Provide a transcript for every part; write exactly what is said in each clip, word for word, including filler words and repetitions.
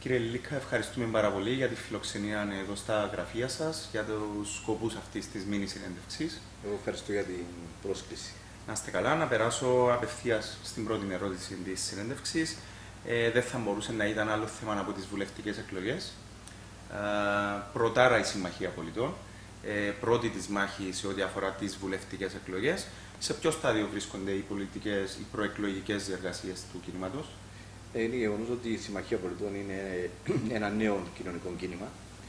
Κύριε Λίκα, ευχαριστούμε πάρα πολύ για τη φιλοξενία εδώ στα γραφεία σας, για τους σκοπούς αυτής της μίνι συνέντευξης. Εγώ ευχαριστώ για την πρόσκληση. Να είστε καλά, να περάσω απευθείας στην πρώτη ερώτηση της συνέντευξης. Ε, δεν θα μπορούσε να ήταν άλλο θέμα από τις βουλευτικές εκλογές. Ε, πρωτάρα η Συμμαχία Πολιτών, ε, πρώτη της μάχη σε ό,τι αφορά τις βουλευτικές εκλογές. Σε ποιο στάδιο βρίσκονται οι πολιτικές, οι προεκλογικές διεργασίες του κινήματος? Είναι γεγονός ότι η Συμμαχία Πολιτών είναι ένα νέο κοινωνικό κίνημα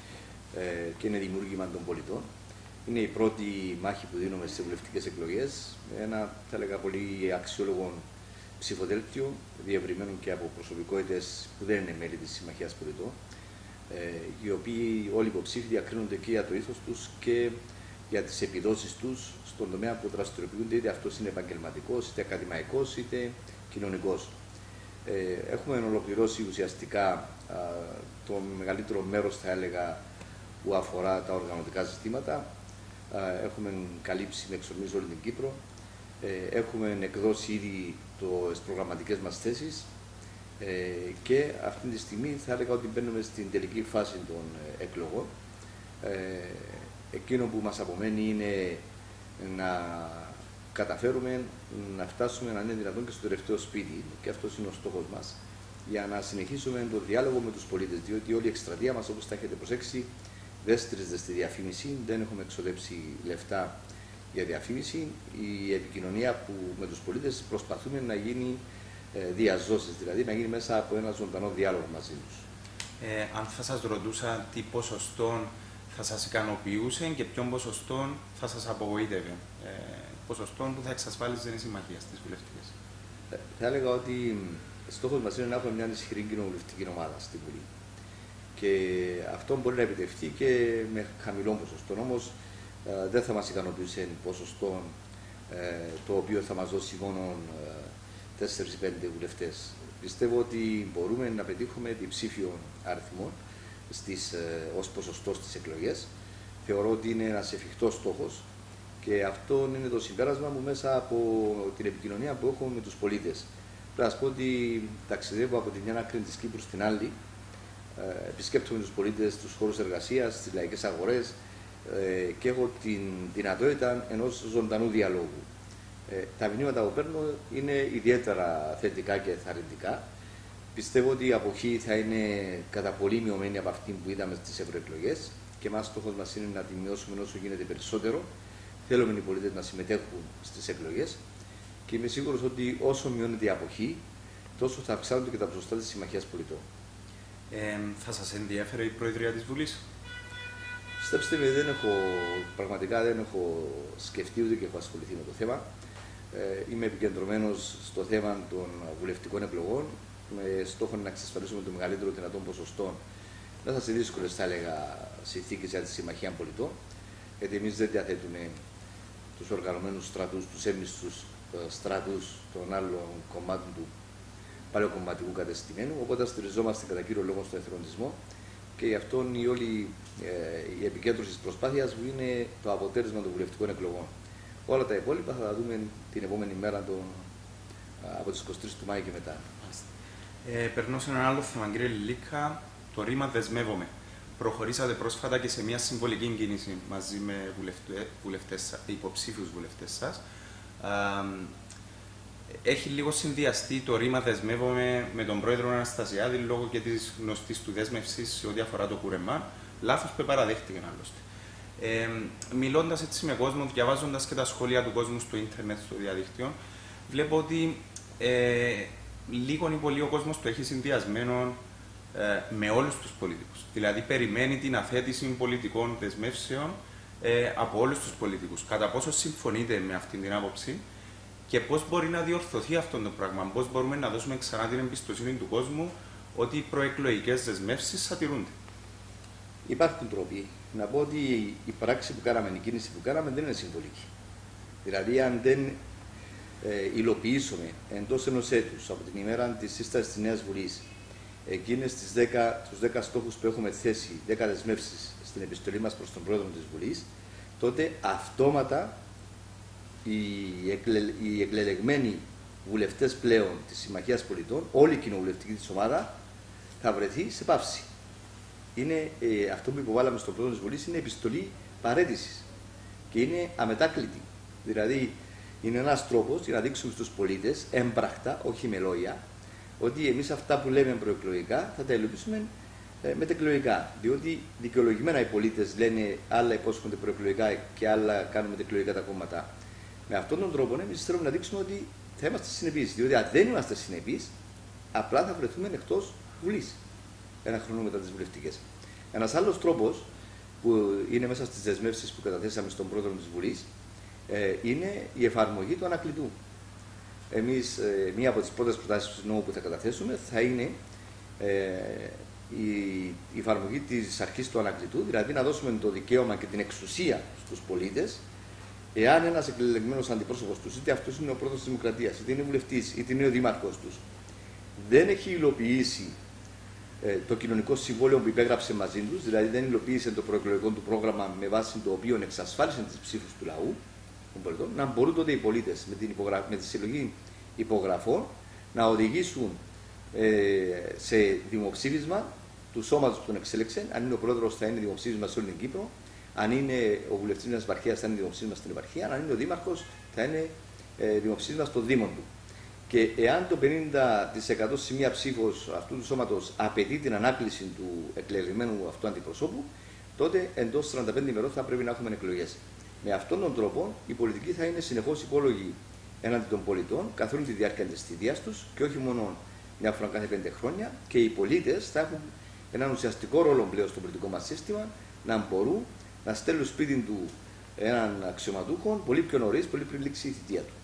ε, και είναι δημιούργημα των πολιτών. Είναι η πρώτη μάχη που δίνουμε στις βουλευτικές εκλογές, με ένα, θα έλεγα, πολύ αξιόλογο ψηφοδέλτιο, διευρυμένο και από προσωπικότητες που δεν είναι μέλη της Συμμαχίας Πολιτών, ε, οι οποίοι όλοι οι υποψήφοι διακρίνονται και για το ήθος τους και για τις επιδόσεις τους στον τομέα που δραστηριοποιούνται, είτε αυτός είναι επαγγελματικός, είτε ακαδημαϊκός, είτε κοινωνικός. Ε, έχουμε ολοκληρώσει ουσιαστικά α, το μεγαλύτερο μέρος, θα έλεγα, που αφορά τα οργανωτικά ζητήματα. Α, έχουμε καλύψει με εξορμής όλη την Κύπρο. Ε, έχουμε εκδώσει ήδη τις προγραμματικές μας θέσεις ε, και αυτή τη στιγμή θα έλεγα ότι μπαίνουμε στην τελική φάση των ε, εκλογών. Ε, εκείνο που μας απομένει είναι να καταφέρουμε να φτάσουμε να είναι δυνατόν και στο τελευταίο σπίτι, και αυτός είναι ο στόχος μας, για να συνεχίσουμε τον διάλογο με τους πολίτες. Διότι όλη η εκστρατεία μας, όπως τα έχετε προσέξει, δεν στηρίζεται στη διαφήμιση, δεν έχουμε εξοδέψει λεφτά για διαφήμιση. Η επικοινωνία που με τους πολίτες προσπαθούμε να γίνει ε, διαζώσεις, δηλαδή να γίνει μέσα από ένα ζωντανό διάλογο μαζί τους. Ε, αν θα σας ρωτούσα τι ποσοστό θα σας ικανοποιούσε και ποιον ποσοστό θα σας απογοήτευε, ε, ποσοστό που θα εξασφάλιζε η Συμμαχία στις βουλευτικές? Ε, θα έλεγα ότι στόχος μας είναι να έχουμε μια ισχυρή κοινοβουλευτική ομάδα στην Βουλή. Και αυτό μπορεί να επιτευχθεί και με χαμηλό ποσοστό. Όμως ε, δεν θα μας ικανοποιούσε ποσοστό ε, το οποίο θα μας δώσει μόνο ε, τέσσερις πέντε βουλευτές. Πιστεύω ότι μπορούμε να πετύχουμε διψήφιο αριθμό στις, ε, ως ποσοστό στις εκλογές. Θεωρώ ότι είναι ένας εφικτός στόχος και αυτό είναι το συμπέρασμα μου μέσα από την επικοινωνία που έχω με τους πολίτες. Πρέπει να σας πω ότι ταξιδεύω από τη μια άκρη της Κύπρου στην άλλη, ε, επισκέπτομαι τους πολίτες στους χώρους εργασίας, στις λαϊκές αγορές ε, και έχω την δυνατότητα ενός ζωντανού διαλόγου. Ε, τα μηνύματα που παίρνω είναι ιδιαίτερα θετικά και ενθαρρυντικά. Πιστεύω ότι η αποχή θα είναι κατά πολύ μειωμένη από αυτή που είδαμε στις ευρωεκλογές και μας στόχος μας είναι να τη μειώσουμε όσο γίνεται περισσότερο. Θέλουμε οι πολίτες να συμμετέχουν στις εκλογές και είμαι σίγουρος ότι όσο μειώνεται η αποχή, τόσο θα αυξάνονται και τα ποσοστά της Συμμαχίας Πολιτών. Ε, θα σας ενδιέφερε η Προεδρία της Βουλής? Πιστέψτε με, δεν έχω, πραγματικά δεν έχω σκεφτεί ούτε και έχω ασχοληθεί με το θέμα. Ε, είμαι επικεντρωμένος στο θέμα των βουλευτικών εκλογών, με στόχο να εξασφαλίσουμε το μεγαλύτερο δυνατόν ποσοστό μέσα σε δύσκολες, θα έλεγα, συνθήκες για τη Συμμαχία Πολιτών. Γιατί εμείς δεν διαθέτουμε τους οργανωμένους στρατούς, τους έμνηστους στρατούς των άλλων κομμάτων του παλαιοκομματικού κατεστημένου. Οπότε στηριζόμαστε κατά κύριο λόγο στον εθελοντισμό και γι' αυτό η όλη ε, η επικέντρωση της προσπάθειας μου είναι το αποτέλεσμα των βουλευτικών εκλογών. Όλα τα υπόλοιπα θα τα δούμε την επόμενη μέρα τον, από τις είκοσι τρεις του Μάη και μετά. Ε, περνώ σε ένα άλλο θέμα, κύριε Λίκα, το ρήμα «Δεσμεύομαι». Προχωρήσατε πρόσφατα και σε μια συμβολική κίνηση μαζί με βουλευτές, βουλευτές, υποψήφιους βουλευτές σας. Έχει λίγο συνδυαστεί το ρήμα «Δεσμεύομαι» με τον πρόεδρο Αναστασιάδη λόγω και της γνωστής του δέσμευσης σε ό,τι αφορά το κούρεμα. Λάθος που παραδέχτηκαν άλλωστε. Ε, μιλώντας έτσι με κόσμο, διαβάζοντας και τα σχόλια του κόσμου στο ίντερνετ, στο διαδίκτυο, βλέπω ότι ε, λίγο ή πολύ ο κόσμος το έχει συνδυασμένο ε, με όλους τους πολιτικούς. Δηλαδή, περιμένει την αθέτηση πολιτικών δεσμεύσεων ε, από όλους τους πολιτικούς. Κατά πόσο συμφωνείτε με αυτή την άποψη και πώς μπορεί να διορθωθεί αυτό το πράγμα, πώς μπορούμε να δώσουμε ξανά την εμπιστοσύνη του κόσμου ότι οι προεκλογικές δεσμεύσεις θα τηρούνται? Υπάρχουν τρόποι. Να πω ότι η πράξη που κάναμε, η κίνηση που κάναμε δεν είναι συμβολική. Δηλαδή, αν δεν ε, υλοποιήσουμε εντός ενός έτους από την ημέρα της σύστασης της Νέας Βουλής εκείνες τις δέκα, τους δέκα στόχους που έχουμε θέσει, δέκα δεσμεύσεις στην επιστολή μας προς τον πρόεδρο της Βουλής, τότε αυτόματα οι, εκλε, οι εκλελεγμένοι βουλευτές πλέον της Συμμαχίας Πολιτών, όλη η κοινοβουλευτική της ομάδα, θα βρεθεί σε πάυση. Είναι, ε, αυτό που υποβάλαμε στον πρόεδρο της Βουλής είναι επιστολή παραίτησης και είναι αμετάκλητη. Δηλαδή, είναι ένας τρόπος για να δείξουμε στους πολίτες έμπρακτα, όχι με λόγια, ότι εμείς αυτά που λέμε προεκλογικά θα τα υλοποιήσουμε ε, μετεκλογικά. Διότι δικαιολογημένα οι πολίτες λένε άλλα υπόσχονται προεκλογικά και άλλα κάνουν μετεκλογικά τα κόμματα. Με αυτόν τον τρόπο, εμείς θέλουμε να δείξουμε ότι θα είμαστε συνεπείς. Διότι αν δεν είμαστε συνεπείς, απλά θα βρεθούμε εκτός Βουλής ένα χρόνο μετά τις βουλευτικές. Ένας άλλος τρόπος που είναι μέσα στις δεσμεύσεις που καταθέσαμε στον πρόεδρο της Βουλής ε, είναι η εφαρμογή του ανακλητού. Εμείς, ε, μία από τις πρώτες προτάσεις του νόμου που θα καταθέσουμε θα είναι ε, η, η εφαρμογή της αρχής του ανακλητού, δηλαδή να δώσουμε το δικαίωμα και την εξουσία στους πολίτες, εάν ένας εκλεγμένος αντιπρόσωπος τους, είτε αυτός είναι ο πρόεδρος της Δημοκρατίας, είτε είναι βουλευτής, είτε είναι ο δήμαρχος τους, δεν έχει υλοποιήσει ε, το κοινωνικό συμβόλαιο που υπέγραψε μαζί τους, δηλαδή δεν υλοποίησε το προεκλογικό του πρόγραμμα με βάση το οποίο εξασφάλισε τις ψήφους του λαού, πολιτών, να μπορούν τότε οι πολίτες με, την υπογρα... με τη συλλογή υπογραφών να οδηγήσουν ε, σε δημοψήφισμα του σώματος που τον εξέλεξε. Αν είναι ο πρόεδρος, θα είναι δημοψήφισμα σε όλη την Κύπρο. Αν είναι ο βουλευτής μιας επαρχίας, θα είναι δημοψήφισμα στην επαρχία. Αν είναι ο δήμαρχος, θα είναι ε, δημοψήφισμα στο δήμο του. Και εάν το πενήντα τοις εκατό σημεία ψήφος αυτού του σώματος απαιτεί την ανάκληση του εκλεγμένου αυτού αντιπροσώπου, τότε εντός σαράντα πέντε ημερών θα πρέπει να έχουμε εκλογές. Με αυτόν τον τρόπο η πολιτική θα είναι συνεχώς υπόλογη έναντι των πολιτών καθ' όλη τη διάρκεια της θητείας τους και όχι μόνο μια φορά κάθε πέντε χρόνια, και οι πολίτες θα έχουν έναν ουσιαστικό ρόλο πλέον στο πολιτικό μας σύστημα να μπορούν να στέλνουν σπίτι του έναν αξιωματούχο πολύ πιο νωρίς, πολύ πριν λήξει η θητεία του.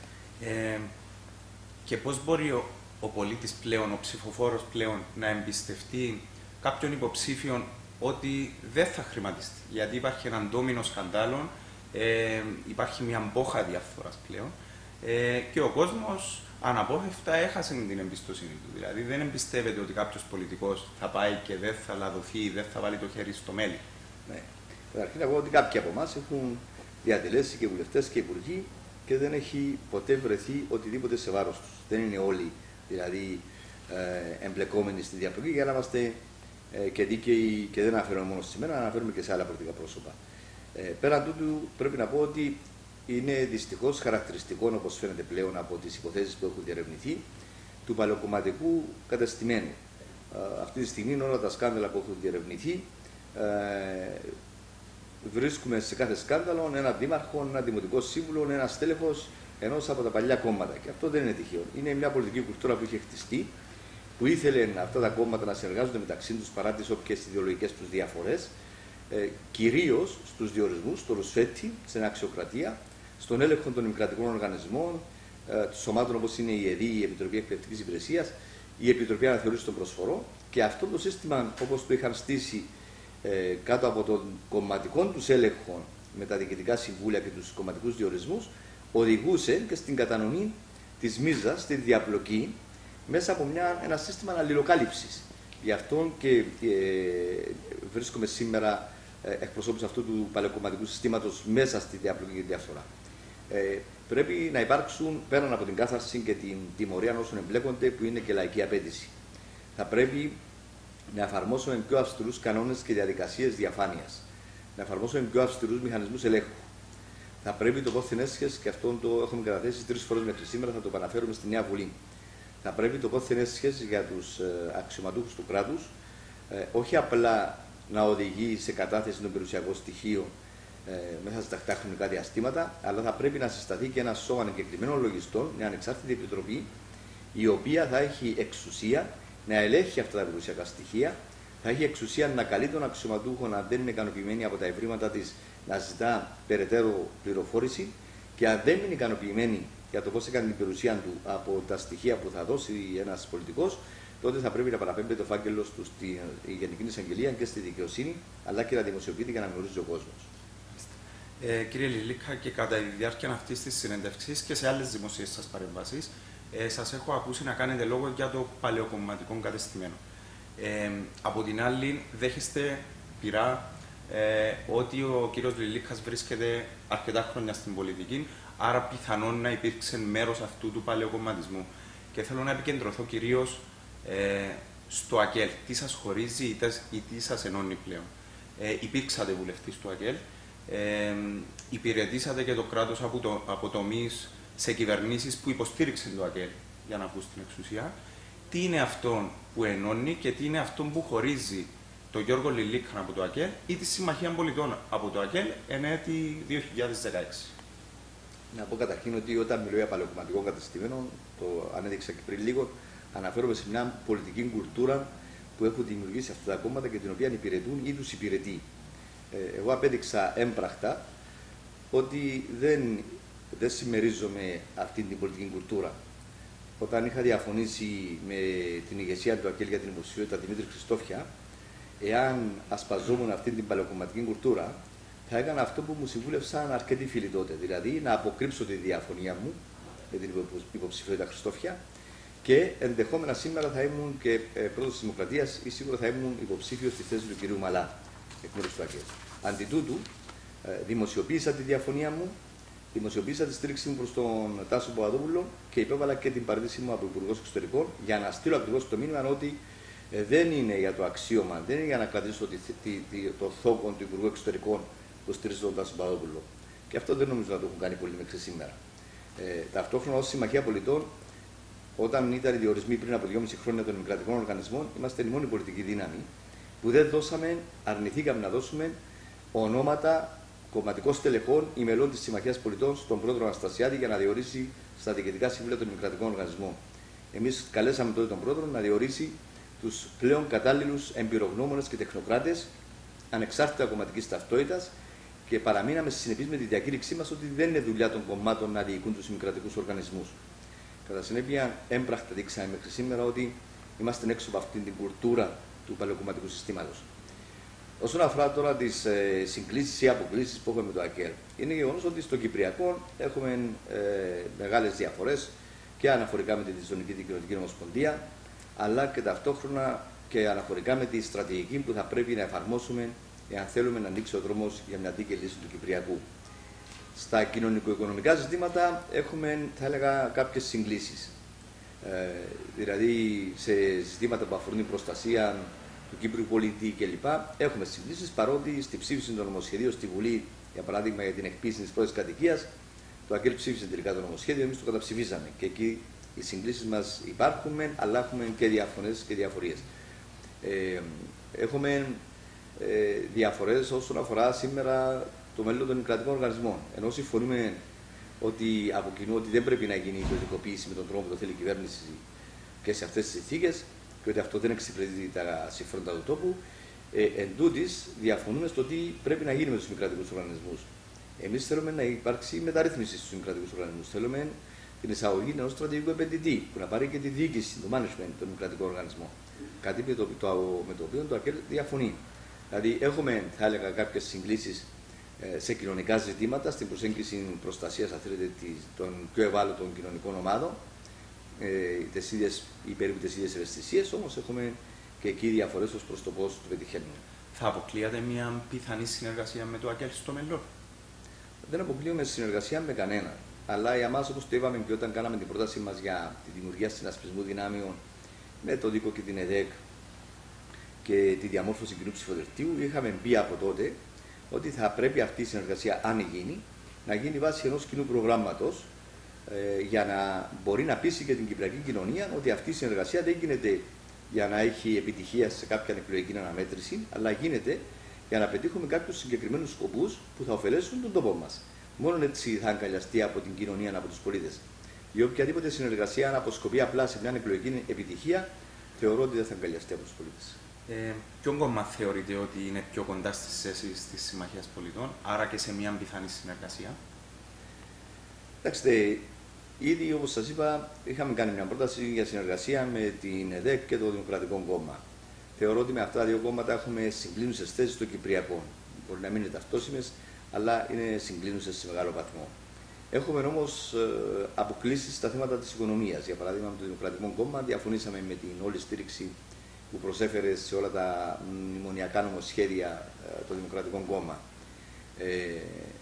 Ε, και πώς μπορεί ο, ο πολίτης πλέον, ο ψηφοφόρος πλέον να εμπιστευτεί κάποιον υποψήφιον ότι δεν θα χρηματιστεί? Γιατί υπάρχει έναν ντόμινο σκανδάλων, ε, υπάρχει μια μπόχα διαφθοράς πλέον ε, και ο κόσμος αναπόφευκτα έχασε την εμπιστοσύνη του. Δηλαδή δεν εμπιστεύεται ότι κάποιος πολιτικός θα πάει και δεν θα λαδωθεί, δεν θα βάλει το χέρι στο μέλι. Ναι. Καταρχήν να πω ότι κάποιοι από εμάς έχουν διατελέσει και βουλευτές και υπουργοί και δεν έχει ποτέ βρεθεί οτιδήποτε σε βάρος τους. Δεν είναι όλοι δηλαδή ε, εμπλεκόμενοι στη διαπλοκή για να είμαστε ε, και δίκαιοι, και δεν αναφέρομαι μόνο σε μένα, αναφέρουμε και σε άλλα πολιτικά πρόσωπα. Ε, πέραν τούτου πρέπει να πω ότι είναι δυστυχώς χαρακτηριστικό, όπως φαίνεται πλέον από τις υποθέσεις που έχουν διερευνηθεί, του παλαιοκομματικού κατεστημένου. Ε, αυτή τη στιγμή όλα τα σκάνδαλα που έχουν διερευνηθεί ε, βρίσκουμε σε κάθε σκάνδαλο έναν δήμαρχο, έναν δημοτικό σύμβουλο, έναν στέλεχος ενός από τα παλιά κόμματα. Και αυτό δεν είναι τυχαίο. Είναι μια πολιτική κουλτούρα που είχε χτιστεί, που ήθελε αυτά τα κόμματα να συνεργάζονται μεταξύ τους παρά τις όποιες ιδεολογικές τους διαφορές, ε, κυρίως στους διορισμούς, στο ρουσφέτη, στην αξιοκρατία, στον έλεγχο των δημοκρατικών οργανισμών, ε, των σωμάτων όπως είναι η ΕΔΗ, η Επιτροπή Εκπαιδευτικής Υπηρεσίας, η Επιτροπή Αναθεωρήσεων των Προσφορών. Και αυτό το σύστημα, όπως το είχαν στήσει ε, κάτω από τον κομματικό τους έλεγχο με τα διοικητικά συμβούλια και τους κομματικούς διορισμούς, οδηγούσε και στην κατανομή της μίζας, στη διαπλοκή, μέσα από μια, ένα σύστημα αλληλοκάλυψης. Γι' αυτό και ε, βρίσκομαι σήμερα ε, εκπροσώπους αυτού του παλαιοκομματικού συστήματος μέσα στη διαπλοκή και τη διαφθορά. Ε, πρέπει να υπάρξουν πέραν από την κάθαρση και την τιμωρία όσων εμπλέκονται, που είναι και λαϊκή απέτηση. Θα πρέπει να εφαρμόσουμε πιο αυστηρούς κανόνες και διαδικασίες διαφάνειας. Να εφαρμόσουμε πιο αυστηρούς μηχανισμούς ελέγχου. Θα πρέπει το πόθεν έσχες, και αυτό το έχουμε καταθέσει τρεις φορές μέχρι σήμερα, θα το επαναφέρουμε στη Νέα Βουλή. Θα πρέπει το πόθεν έσχες για τους ε, αξιωματούχους του κράτους ε, όχι απλά να οδηγεί σε κατάθεση των περιουσιακών στοιχείων ε, μέσα σε τακτά χρονικά διαστήματα, αλλά θα πρέπει να συσταθεί και ένα σώμα εγκεκριμένων λογιστών, μια ανεξάρτητη επιτροπή, η οποία θα έχει εξουσία να ελέγχει αυτά τα περιουσιακά στοιχεία, θα έχει εξουσία να καλεί τον αξιωματούχο, αν δεν είναι ικανοποιημένη από τα ευρήματα της, να ζητά περαιτέρω πληροφόρηση, και αν δεν είναι ικανοποιημένη για το πώς έκανε την περιουσία του από τα στοιχεία που θα δώσει ένας πολιτικός, τότε θα πρέπει να παραπέμπει το φάκελο του στη Γενική Εισαγγελία και στη δικαιοσύνη, αλλά και να δημοσιοποιείται για να γνωρίζει ο κόσμος. Ε, κύριε Λιλίκα, και κατά τη διάρκεια αυτής της συνέντευξης και σε άλλες δημοσίες σας παρεμβάσεις, ε, σας έχω ακούσει να κάνετε λόγο για το παλαιοκομματικό κατεστημένο. Ε, από την άλλη, δέχεστε πειρά ε, ότι ο κύριος Λιλίκας βρίσκεται αρκετά χρόνια στην πολιτική, άρα πιθανόν να υπήρξε μέρος αυτού του παλαιοκομματισμού. Και θέλω να επικεντρωθώ κυρίως ε, στο ΑΚΕΛ, τι σας χωρίζει ή τι σας ενώνει πλέον. Ε, υπήρξατε βουλευτής του ΑΚΕΛ, ε, υπηρετήσατε και το κράτος από, το, από τομείς σε κυβερνήσεις που υποστήριξαν το ΑΚΕΛ για να βγουν στην εξουσία. Τι είναι αυτό που ενώνει και τι είναι αυτό που χωρίζει τον Γιώργο Λιλίκα από το ΑΚΕΛ ή τη Συμμαχία Πολιτών από το ΑΚΕΛ εν έτη δύο χιλιάδες δεκαέξι. Να πω καταρχήν ότι όταν μιλώ για παλαιοκομματικό κατεστημένο, το ανέδειξα και πριν λίγο, αναφέρομαι σε μια πολιτική κουλτούρα που έχουν δημιουργήσει αυτά τα κόμματα και την οποία υπηρετούν ή τους υπηρετεί. Ε, εγώ απέδειξα έμπρακτα ότι δεν, δεν συμμερίζομαι αυτή την πολιτική κουλτούρα. Όταν είχα διαφωνήσει με την ηγεσία του ΑΚΕΛ για την υποψηφιότητα Δημήτρη Χριστόφια, εάν ασπαζόμουν αυτή την παλαιοκομματική κουλτούρα, θα έκανα αυτό που μου συμβούλευσαν αρκετοί φίλοι τότε. Δηλαδή να αποκρύψω τη διαφωνία μου με την υποψηφιότητα Χριστόφια και ενδεχόμενα σήμερα θα ήμουν και πρόεδρος της Δημοκρατίας ή σίγουρα θα ήμουν υποψήφιος στη θέση του κ. Μαλά, εκ μέρους του ΑΚΕΛ. Αντί τούτου, δημοσιοποίησα τη διαφωνία μου, δημοσιοποίησα τη στήριξη μου προς τον Τάσο Παπαδόπουλο και υπέβαλα και την παρέτησή μου από Υπουργός Εξωτερικών για να στείλω ακριβώς το μήνυμα ότι δεν είναι για το αξίωμα, δεν είναι για να κρατήσω τη, τη, τη, το θόκον του Υπουργού Εξωτερικών που στηρίζω τον Τάσο Παπαδόπουλο. Και αυτό δεν νομίζω να το έχουν κάνει πολύ μέχρι σήμερα. Ε, ταυτόχρονα, ως Συμμαχία Πολιτών, όταν ήταν οι διορισμοί πριν από δυόμιση χρόνια των δημοκρατικών οργανισμών, είμαστε η μόνη πολιτική δύναμη που δεν δώσαμε, αρνηθήκαμε να δώσουμε ονόματα κομματικών στελεχών ή μελών της Συμμαχίας Πολιτών στον πρόεδρο Αναστασιάδη για να διορίσει στα διοικητικά συμβούλια των δημοκρατικών οργανισμών. Εμείς καλέσαμε τότε τον πρόεδρο να διορίσει τους πλέον κατάλληλους εμπειρογνώμονες και τεχνοκράτες ανεξάρτητα κομματικής ταυτότητας και παραμείναμε συνεπείς με τη διακήρυξή μας ότι δεν είναι δουλειά των κομμάτων να διοικούν τους δημοκρατικούς οργανισμούς. Κατά συνέπεια, έμπρακτα δείξαμε μέχρι σήμερα ότι είμαστε έξω από αυτήν την κουλτούρα του παλαιοκομματικού συστήματος. Όσον αφορά τώρα τις ε, συγκλήσεις ή αποκλήσεις που έχουμε με το ΑΚΕΛ, είναι γεγονός ότι στο Κυπριακό έχουμε ε, μεγάλες διαφορές και αναφορικά με τη Διζωνική Δικαιωτική Ομοσπονδία, αλλά και ταυτόχρονα και αναφορικά με τη στρατηγική που θα πρέπει να εφαρμόσουμε εάν θέλουμε να ανοίξει ο δρόμος για μια δίκαιη λύση του Κυπριακού. Στα κοινωνικο-οικονομικά ζητήματα έχουμε, θα έλεγα, κάποιες συγκλήσεις. Ε, δηλαδή, σε ζητήματα που αφορούν την προστασία του Κύπριου πολίτη κλπ. Έχουμε συγκλήσεις, παρότι στη ψήφιση των νομοσχεδίων στη Βουλή, για παράδειγμα για την εκπίση της πρώτης κατοικίας, το ΑΚΕΛ ψήφισε τελικά το νομοσχέδιο, εμείς το καταψηφίσαμε. Και εκεί οι συγκλήσεις μας υπάρχουν, αλλά έχουμε και διαφωνές και διαφορίες. Ε, έχουμε ε, διαφορές όσον αφορά σήμερα το μέλλον των δημοκρατικών οργανισμών. Ενώ συμφωνούμε ότι από κοινού ότι δεν πρέπει να γίνει η ιδιωτικοποίηση με τον τρόπο που το θέλει η κυβέρνηση και σε αυτές τις συνθήκες και ότι αυτό δεν εξυπηρετεί τα συμφέροντα του τόπου, ε, εν τούτης, διαφωνούμε στο τι πρέπει να γίνει με τους δημοκρατικούς οργανισμούς. Εμείς θέλουμε να υπάρξει μεταρρύθμιση στους δημοκρατικούς οργανισμούς. Θέλουμε την εισαγωγή ενός στρατηγικού επενδυτή που να πάρει και τη διοίκηση, το management των δημοκρατικών οργανισμών. Κάτι με το, το, με το οποίο το ΑΚΕΛ διαφωνεί. Δηλαδή, έχουμε, θα έλεγα, κάποιες συγκλήσεις ε, σε κοινωνικά ζητήματα, στην προσέγγιση προστασίας, αν θέλετε, των πιο ευάλωτων κοινωνικών ομάδων, ε, τις ίδιες, ή περίπου τις ίδιες ευαισθησίες, όμως έχουμε και εκεί διαφορές ως προς το πώς το πετυχαίνουμε. Θα αποκλείατε μια πιθανή συνεργασία με το ΑΚΕΛ στο μέλλον? Δεν αποκλείουμε συνεργασία με κανέναν. Αλλά για μας, όπως το είπαμε και όταν κάναμε την πρότασή μας για τη δημιουργία συνασπισμού δυνάμεων με το ΔΙΚΟ και την ΕΔΕΚ και τη διαμόρφωση κοινού ψηφοδελτίου, είχαμε πει από τότε ότι θα πρέπει αυτή η συνεργασία, αν γίνει, να γίνει βάσει ενός κοινού προγράμματος ε, για να μπορεί να πείσει και την κυπριακή κοινωνία ότι αυτή η συνεργασία δεν γίνεται για να έχει επιτυχία σε κάποια εκλογική αναμέτρηση, αλλά γίνεται για να πετύχουμε κάποιους συγκεκριμένους σκοπούς που θα ωφελέσουν τον τόπο μας. Μόνο έτσι θα αγκαλιαστεί από την κοινωνία, από τους πολίτες. Η οποιαδήποτε συνεργασία, αν αποσκοπεί απλά σε μια εκλογική επιτυχία, θεωρώ ότι δεν θα αγκαλιαστεί από τους πολίτες. Ε, ποιον κόμμα θεωρείτε ότι είναι πιο κοντά στις θέσεις της Συμμαχίας Πολιτών, άρα και σε μια πιθανή συνεργασία? Κοιτάξτε, ήδη όπως σας είπα, είχαμε κάνει μια πρόταση για συνεργασία με την ΕΔΕΚ και το Δημοκρατικό Κόμμα. Θεωρώ ότι με αυτά τα δύο κόμματα έχουμε συγκλίνουσες θέσεις στο Κυπριακό. Μπορεί να μην είναι ταυτόσιμες, αλλά είναι συγκλίνουσες σε μεγάλο βαθμό. Έχουμε όμως ε, αποκλήσεις στα θέματα της οικονομίας. Για παράδειγμα, με το Δημοκρατικό Κόμμα διαφωνήσαμε με την όλη στήριξη που προσέφερε σε όλα τα μνημονιακά νομοσχέδια ε, το Δημοκρατικό Κόμμα. Ε,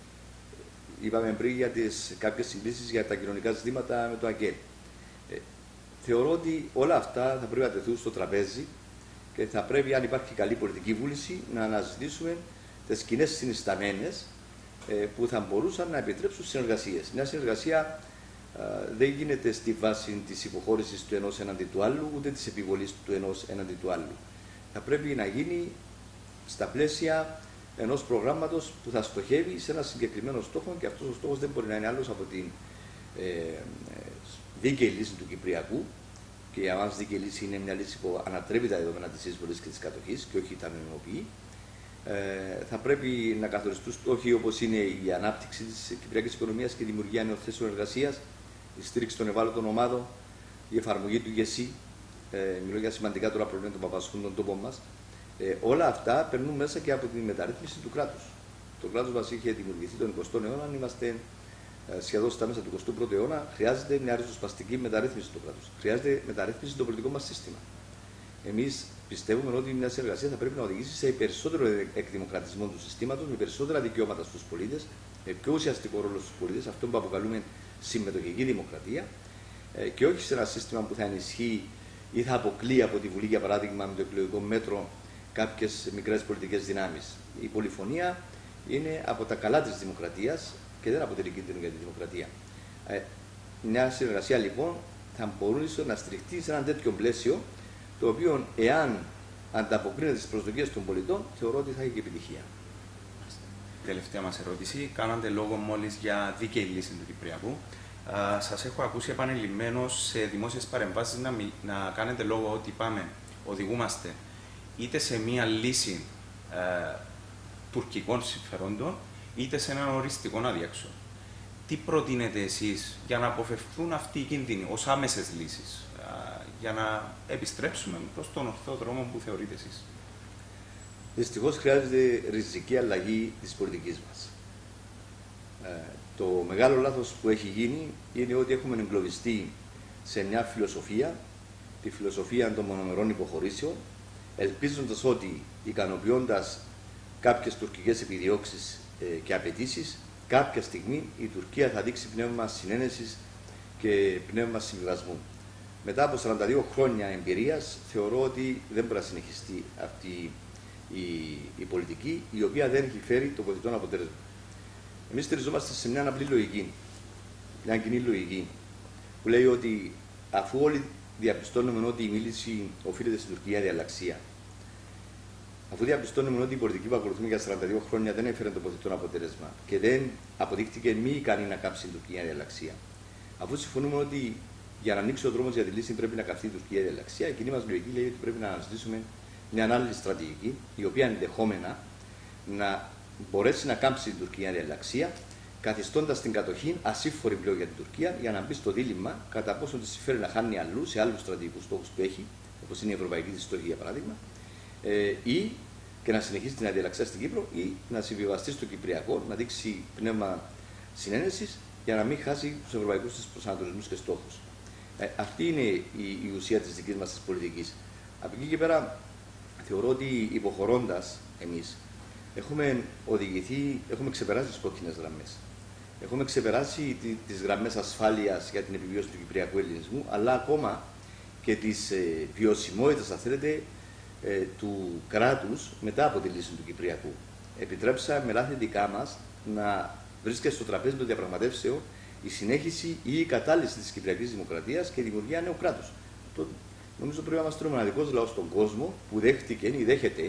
είπαμε πριν για τις, κάποιες συγκλήσεις για τα κοινωνικά ζητήματα με το ΑΚΕΛ. Ε, θεωρώ ότι όλα αυτά θα πρέπει να τεθούν στο τραπέζι Και θα πρέπει, αν υπάρχει καλή πολιτική βούληση, να αναζητήσουμε τις κοινές συνισταμένες ε, που θα μπορούσαν να επιτρέψουν συνεργασίες. Μια συνεργασία ε, δεν γίνεται στη βάση της υποχώρησης του ενός εναντί του άλλου, ούτε της επιβολής του ενός εναντί του άλλου. Θα πρέπει να γίνει στα πλαίσια ενός προγράμματος που θα στοχεύει σε ένα συγκεκριμένο στόχο, και αυτός ο στόχος δεν μπορεί να είναι άλλος από την ε, δίκαιη λύση του Κυπριακού. Και για μας δίκαιη λύση είναι μια λύση που ανατρέπει τα δεδομένα της εισβολής και της κατοχής και όχι τα νομιμοποιεί. Ε, θα πρέπει να καθοριστούν στόχοι όπως είναι η ανάπτυξη της κυπριακής οικονομίας και η δημιουργία νέων θέσεων εργασίας, η στήριξη των ευάλωτων ομάδων, η εφαρμογή του ΓΕΣΥ. Ε, μιλώ για σημαντικά τώρα προβλήματα που απασχολούν τον τόπο μας. Ε, όλα αυτά περνούν μέσα και από τη μεταρρύθμιση του κράτους. Το κράτος μας είχε δημιουργηθεί τον εικοστό αιώνα, είμαστε σχεδόν στα μέσα του εικοστού πρώτου αιώνα. Χρειάζεται μια ριζοσπαστική μεταρρύθμιση του κράτους. Χρειάζεται μεταρρύθμιση στο πολιτικό μας σύστημα. Εμείς πιστεύουμε ότι μια συνεργασία θα πρέπει να οδηγήσει σε περισσότερο εκδημοκρατισμό του συστήματος, με περισσότερα δικαιώματα στους πολίτες, με πιο ουσιαστικό ρόλο στους πολίτες, αυτό που αποκαλούμε συμμετοχική δημοκρατία, και όχι σε ένα σύστημα που θα ενισχύει ή θα αποκλεί από τη Βουλή, για παράδειγμα, με το εκλογικό μέτρο κάποιες μικρές πολιτικές δυνάμεις. Η πολυφωνία είναι από τα καλά της δημοκρατίας και δεν αποτελεί κίνδυνο για τη δημοκρατία. Ε, μια συνεργασία λοιπόν θα μπορούσε να στηριχτεί σε ένα τέτοιο πλαίσιο, το οποίο, εάν ανταποκρίνεται στις προσδοκίες των πολιτών, θεωρώ ότι θα έχει και επιτυχία. Τελευταία μας ερώτηση. Κάνατε λόγο μόλις για δίκαιη λύση του Κυπριακού. Uh, σας έχω ακούσει επανειλημμένως σε δημόσιες παρεμβάσεις να, μι... να κάνετε λόγο ότι πάμε, οδηγούμαστε είτε σε μία λύση uh, τουρκικών συμφερόντων, είτε σε έναν οριστικό αδιέξοδο. Τι προτείνετε εσείς για να αποφευχθούν αυτοί οι κίνδυνοι ως άμεσες λύσεις, uh, για να επιστρέψουμε προς τον ορθό δρόμο που θεωρείτε εσείς? Δυστυχώς χρειάζεται ριζική αλλαγή της πολιτικής μας. Uh, Το μεγάλο λάθος που έχει γίνει είναι ότι έχουμε εγκλωβιστεί σε μια φιλοσοφία, τη φιλοσοφία των μονομερών υποχωρήσεων, ελπίζοντας ότι, ικανοποιώντας κάποιες τουρκικές επιδιώξεις ε, και απαιτήσεις, κάποια στιγμή η Τουρκία θα δείξει πνεύμα συνένεσης και πνεύμα συμβιβασμού. Μετά από σαράντα δύο χρόνια εμπειρίας, θεωρώ ότι δεν μπορεί να συνεχιστεί αυτή η, η πολιτική, η οποία δεν έχει φέρει το βοηθητό αποτέλεσμα. Εμείς στηριζόμαστε σε μια απλή λογική, μια κοινή λογική, που λέει ότι αφού όλοι διαπιστώνουμε ότι η μίληση οφείλεται στην Τουρκία διαλλαξία, αφού διαπιστώνουμε ότι η πολιτική που ακολουθούμε για σαράντα δύο χρόνια δεν έφερε το ποθητό αποτέλεσμα και δεν αποδείχτηκε μη ικανή να κάψει την Τουρκία διαλλαξία, αφού συμφωνούμε ότι για να ανοίξει ο δρόμος για τη λύση πρέπει να καυθεί η Τουρκία διαλλαξία, η κοινή μας λογική λέει ότι πρέπει να αναζητήσουμε μια άλλη στρατηγική, η οποία ενδεχόμενα να μπορέσει να κάμψει την Τουρκία διαλλαξία, καθιστώντας την κατοχή ασύμφορη πλέον για την Τουρκία, για να μπει στο δίλημμα κατά πόσο τη συμφέρει να χάνει αλλού σε άλλους στρατηγικούς στόχους που έχει, όπως είναι η ευρωπαϊκή της στόχη για παράδειγμα, ε, ή και να συνεχίσει την αδιαλλαξία στην Κύπρο, ή να συμβιβαστεί στο Κυπριακό, να δείξει πνεύμα συνένεσης για να μην χάσει τους ευρωπαϊκούς της προσανατολισμούς και στόχους. Ε, αυτή είναι η, η ουσία της δικής μας της πολιτικής. Από εκεί και πέρα, θεωρώ ότι υποχωρώντας εμείς, έχουμε οδηγηθεί, έχουμε ξεπεράσει τις κόκκινες γραμμές. Έχουμε ξεπεράσει τις γραμμές ασφάλειας για την επιβίωση του κυπριακού ελληνισμού, αλλά ακόμα και της ε, βιωσιμότητας, αν θέλετε, ε, του κράτους μετά από τη λύση του Κυπριακού. Επιτρέψαμε με λάθη δικά μας να βρίσκεται στο τραπέζι των διαπραγματεύσεων η συνέχιση ή η κατάλυση της κυπριακής δημοκρατίας και η δημιουργία νέου κράτους. Το, νομίζω πρέπει να είμαστε ο μοναδικός λαός στον κόσμο που δέχτηκε ή δέχεται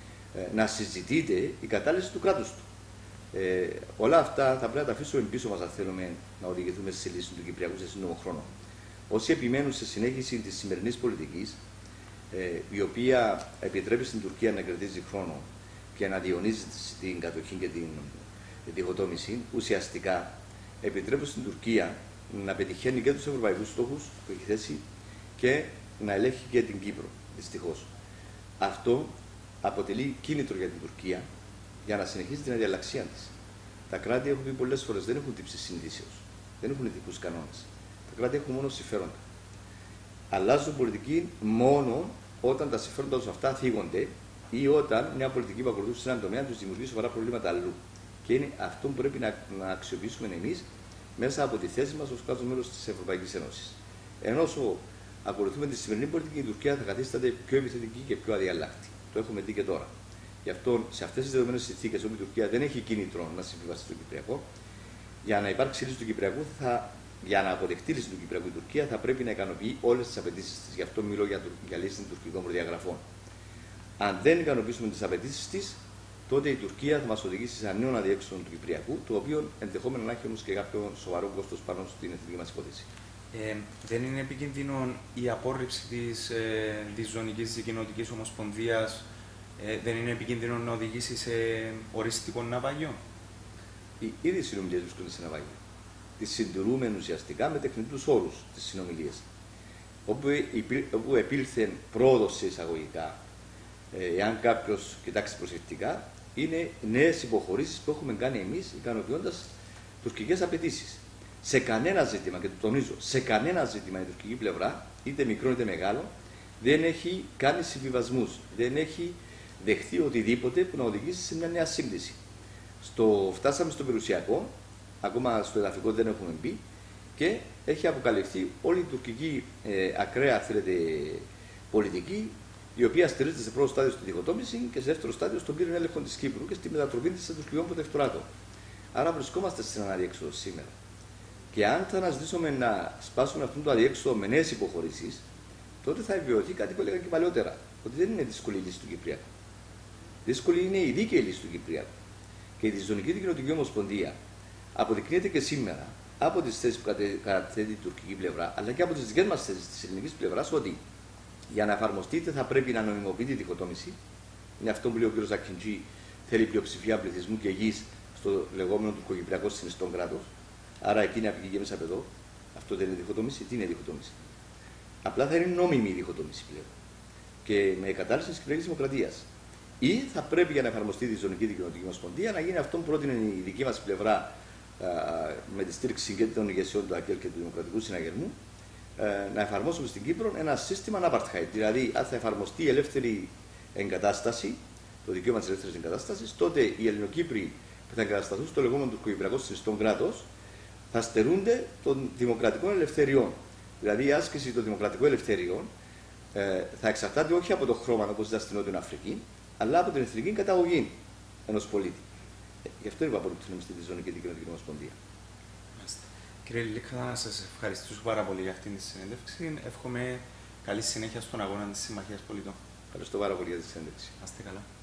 να συζητείται η κατάλυση του κράτους του. Ε, όλα αυτά θα πρέπει να τα αφήσουμε πίσω μας αν θέλουμε να οδηγηθούμε στη λύση του Κυπριακού σε σύντομο χρόνο. Όσοι επιμένουν σε συνέχιση της σημερινής πολιτικής, ε, η οποία επιτρέπει στην Τουρκία να κερδίζει χρόνο και να διονύζει την κατοχή και την διχοτόμηση, ουσιαστικά επιτρέπουν στην Τουρκία να πετυχαίνει και τους ευρωπαϊκούς στόχους που έχει θέσει και να ελέγχει και την Κύπρο, δυστυχώς. Αυτό αποτελεί κίνητρο για την Τουρκία για να συνεχίσει την αδιαλλαξία της. Τα κράτη, έχω πει πολλές φορές, δεν έχουν τύψει συνδύσεως, δεν έχουν ηθικούς κανόνες. Τα κράτη έχουν μόνο συμφέροντα. Αλλάζουν πολιτική μόνο όταν τα συμφέροντα τους αυτά θίγονται ή όταν μια πολιτική που ακολουθούν σε έναν τομέα τους δημιουργεί σοβαρά προβλήματα αλλού. Και είναι αυτό που πρέπει να, να αξιοποιήσουμε εμείς μέσα από τη θέση μας ως κράτος μέλος της Ευρωπαϊκής Ένωσης. Ενώ ακολουθούμε τη σημερινή πολιτική, η Τουρκία θα καθίσταται πιο επιθετική και πιο αδιαλλακτή. Το έχουμε δει και τώρα. Γι' αυτό σε αυτές τις δεδομένες συνθήκες, όπου η Τουρκία δεν έχει κίνητρο να συμβιβαστεί στο Κυπριακό, για να υπάρξει λύση του Κυπριακού, θα, για να αποδεχτεί λύση του Κυπριακού, η Τουρκία θα πρέπει να ικανοποιεί όλες τις απαιτήσεις της. Γι' αυτό μιλώ για, για λύση των τουρκικών προδιαγραφών. Αν δεν ικανοποιήσουμε τις απαιτήσεις της, τότε η Τουρκία θα μας οδηγήσει σε ένα νέο αδιέξοδο του Κυπριακού, το οποίο ενδεχόμενο να έχει όμως και κάποιο σοβαρό κόστος πάνω στην εθνική μας υπόθεση. Ε, δεν είναι επικίνδυνο η απόρριψη της, ε, της Ζωνικής Δικοινοτικής Ομοσπονδίας, ε, δεν είναι επικίνδυνο να οδηγήσει σε οριστικό ναυάγιο? Οι ήδη συνομιλίες βρίσκονται σε ναυάγιο. Τις συντηρούμε ουσιαστικά με τεχνητούς όρους τις συνομιλίες. Όπου, όπου επήλθε πρόοδος σε εισαγωγικά, ε, εάν κάποιος κοιτάξει προσεκτικά, είναι νέες υποχωρήσεις που έχουμε κάνει εμείς ικανοποιώντας τουρκικές απαιτήσεις. Σε κανένα ζήτημα, και το τονίζω, σε κανένα ζήτημα η τουρκική πλευρά, είτε μικρό είτε μεγάλο, δεν έχει κάνει συμβιβασμούς. Δεν έχει δεχθεί οτιδήποτε που να οδηγήσει σε μια νέα σύγκληση. Στο, φτάσαμε στο περιουσιακό, ακόμα στο εδαφικό δεν έχουμε μπει, και έχει αποκαλυφθεί όλη η τουρκική ε, ακραία θέλετε, πολιτική, η οποία στηρίζεται σε πρώτο στάδιο στη διχοτόμηση και σε δεύτερο στάδιο στον πλήρη έλεγχο της Κύπρου και στη μετατροπή της σε τουρκικό προτεκτοράτο. Άρα βρισκόμαστε σε έναν αδιέξοδο σήμερα. Και αν θα αναζητήσουμε να σπάσουμε αυτό το αδιέξοδο με νέες υποχωρήσεις, τότε θα επιβεβαιωθεί κάτι που έλεγα και παλαιότερα, ότι δεν είναι δύσκολη η λύση του Κυπριακού. Δύσκολη είναι η δίκαιη λύση του Κυπριακού. Και η Ζωνική Δικοινοτική Ομοσπονδία αποδεικνύεται και σήμερα από τις θέσεις που καταθέτει η τουρκική πλευρά, αλλά και από τις δικές μας θέσεις της ελληνικής πλευράς, ότι για να εφαρμοστείτε θα πρέπει να νομιμοποιείται η διχοτόμηση. Είναι αυτό που λέει ο κ. Ακιντζή, θέλει πλειοψηφία πληθυσμού και γης στο λεγόμενο τουρκοκυπριακό συνιστόν κράτος. Άρα εκεί είναι απειλή μέσα από εδώ. Αυτό δεν είναι διχοτόμηση. Τι είναι διχοτόμηση? Απλά θα είναι νόμιμη η διχοτόμηση πλέον. Και με κατάρτιση τη Κυπριακή Δημοκρατία. Ή θα πρέπει για να εφαρμοστεί η Ζωνική Δικοινοτική Ομοσπονδία να γίνει αυτό που πρότεινε η δική μα πλευρά α, με τη στήριξη και των ηγεσιών του ΑΚΕΛ και του Δημοκρατικού Συναγερμού, α, να εφαρμόσουμε στην Κύπρο ένα σύστημα apartheid. Δηλαδή, αν θα εφαρμοστεί η ελεύθερη εγκατάσταση, το δικαίωμα τη ελεύθερη εγκατάσταση, τότε οι Ελληνοκύπροι που θα εγκατασταθούν στο λεγόμενο τουρκοκυπριακό συνιστόν κράτος θα στερούνται των δημοκρατικών ελευθεριών. Δηλαδή, η άσκηση των δημοκρατικών ελευθεριών ε, θα εξαρτάται όχι από το χρώμα όπως ήταν στην Νότια Αφρική, αλλά από την εθνική καταγωγή ενός πολίτη. Ε, γι' αυτό είπα ότι στη Ζωνική Δικοινοτική Ομοσπονδία. Κύριε Λίλικα, να σας ευχαριστήσω πάρα πολύ για αυτήν τη συνέντευξη. Εύχομαι καλή συνέχεια στον αγώνα της Συμμαχίας Πολιτών. Ευχαριστώ πάρα πολύ για τη συνέντευξη. Να είστε καλά.